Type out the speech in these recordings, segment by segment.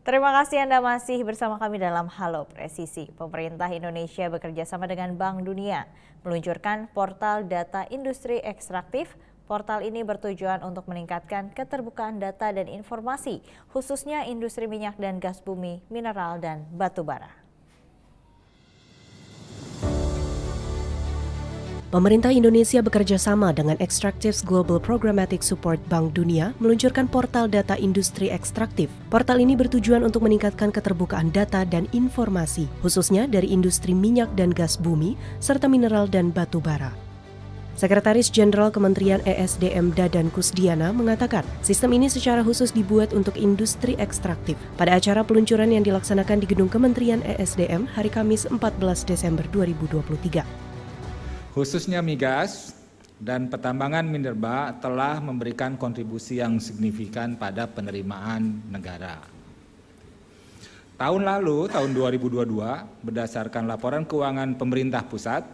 Terima kasih Anda masih bersama kami dalam Halo Presisi. Pemerintah Indonesia bekerja sama dengan Bank Dunia meluncurkan portal data industri ekstraktif. Portal ini bertujuan untuk meningkatkan keterbukaan data dan informasi, khususnya industri minyak dan gas bumi, mineral, dan batu bara. Pemerintah Indonesia bekerja sama dengan Extractives Global Programmatic Support Bank Dunia meluncurkan portal data industri ekstraktif. Portal ini bertujuan untuk meningkatkan keterbukaan data dan informasi, khususnya dari industri minyak dan gas bumi, serta mineral dan batu bara. Sekretaris Jenderal Kementerian ESDM Dadan Kusdiana mengatakan, sistem ini secara khusus dibuat untuk industri ekstraktif. Pada acara peluncuran yang dilaksanakan di Gedung Kementerian ESDM hari Kamis 14 Desember 2023. Khususnya migas dan pertambangan minerba telah memberikan kontribusi yang signifikan pada penerimaan negara. Tahun lalu, tahun 2022, berdasarkan laporan keuangan pemerintah pusat,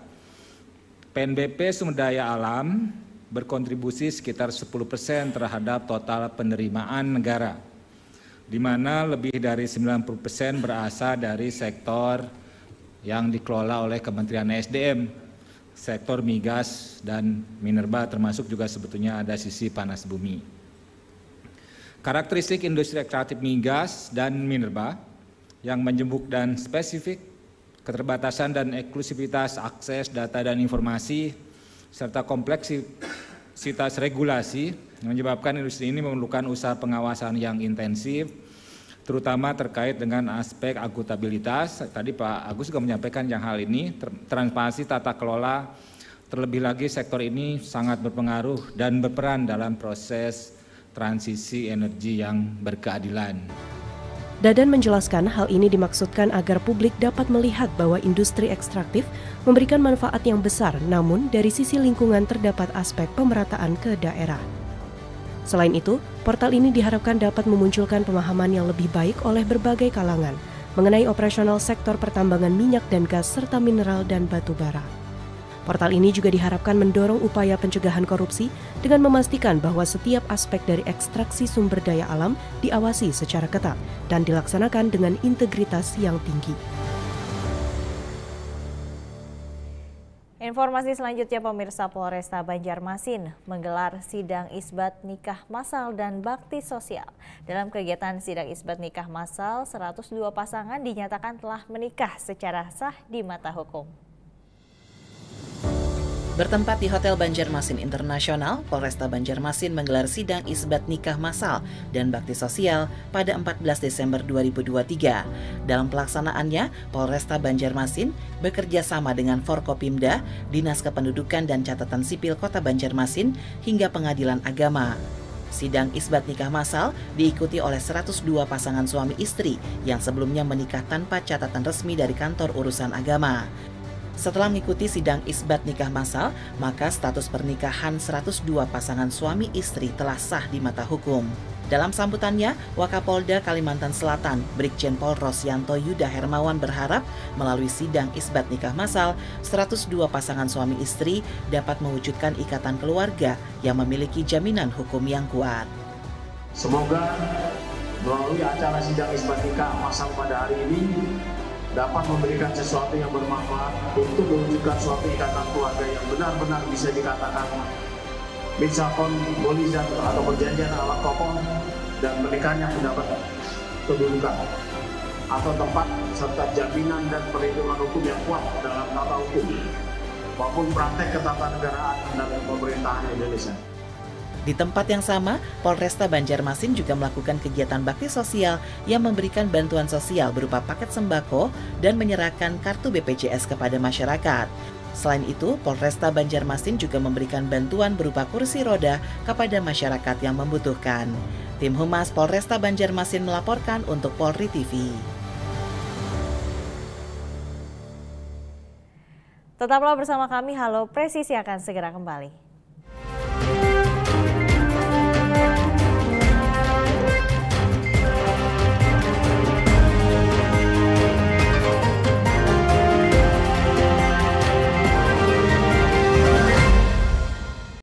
PNBP Sumber Daya Alam berkontribusi sekitar 10% terhadap total penerimaan negara, di mana lebih dari 90% berasal dari sektor yang dikelola oleh Kementerian ESDM. Sektor migas dan minerba termasuk juga sebetulnya ada sisi panas bumi. Karakteristik industri ekstraktif migas dan minerba yang menjemuk dan spesifik, keterbatasan dan eksklusivitas akses data dan informasi, serta kompleksitas regulasi menyebabkan industri ini memerlukan usaha pengawasan yang intensif, terutama terkait dengan aspek akuntabilitas. Tadi Pak Agus juga menyampaikan yang hal ini, transparansi tata kelola, terlebih lagi sektor ini sangat berpengaruh dan berperan dalam proses transisi energi yang berkeadilan. Dadan menjelaskan hal ini dimaksudkan agar publik dapat melihat bahwa industri ekstraktif memberikan manfaat yang besar, namun dari sisi lingkungan terdapat aspek pemerataan ke daerah. Selain itu, portal ini diharapkan dapat memunculkan pemahaman yang lebih baik oleh berbagai kalangan mengenai operasional sektor pertambangan minyak dan gas serta mineral dan batu bara. Portal ini juga diharapkan mendorong upaya pencegahan korupsi dengan memastikan bahwa setiap aspek dari ekstraksi sumber daya alam diawasi secara ketat dan dilaksanakan dengan integritas yang tinggi. Informasi selanjutnya, pemirsa, Polresta Banjarmasin menggelar sidang isbat nikah massal dan bakti sosial. Dalam kegiatan sidang isbat nikah massal, 102 pasangan dinyatakan telah menikah secara sah di mata hukum. Bertempat di Hotel Banjarmasin Internasional, Polresta Banjarmasin menggelar sidang isbat nikah massal dan bakti sosial pada 14 Desember 2023. Dalam pelaksanaannya, Polresta Banjarmasin bekerja sama dengan Forkopimda, Dinas Kependudukan dan Catatan Sipil Kota Banjarmasin, hingga Pengadilan Agama. Sidang isbat nikah massal diikuti oleh 102 pasangan suami istri yang sebelumnya menikah tanpa catatan resmi dari kantor urusan agama. Setelah mengikuti sidang isbat nikah massal, maka status pernikahan 102 pasangan suami istri telah sah di mata hukum. Dalam sambutannya, Wakapolda Kalimantan Selatan, Brigjen Pol Rosyanto Yuda Hermawan berharap melalui sidang isbat nikah massal, 102 pasangan suami istri dapat mewujudkan ikatan keluarga yang memiliki jaminan hukum yang kuat. Semoga melalui acara sidang isbat nikah massal pada hari ini dapat memberikan sesuatu yang bermanfaat untuk mewujudkan suatu ikatan keluarga yang benar-benar bisa dikatakan mitsakon bolizat atau perjanjian ala kokoh dan pernikahannya mendapat kedudukan atau tempat serta jaminan dan perlindungan hukum yang kuat dalam tata hukum maupun praktek ketatanegaraan dan pemerintahan Indonesia. Di tempat yang sama, Polresta Banjarmasin juga melakukan kegiatan bakti sosial yang memberikan bantuan sosial berupa paket sembako dan menyerahkan kartu BPJS kepada masyarakat. Selain itu, Polresta Banjarmasin juga memberikan bantuan berupa kursi roda kepada masyarakat yang membutuhkan. Tim Humas Polresta Banjarmasin melaporkan untuk Polri TV. Tetaplah bersama kami, Halo Presisi akan segera kembali.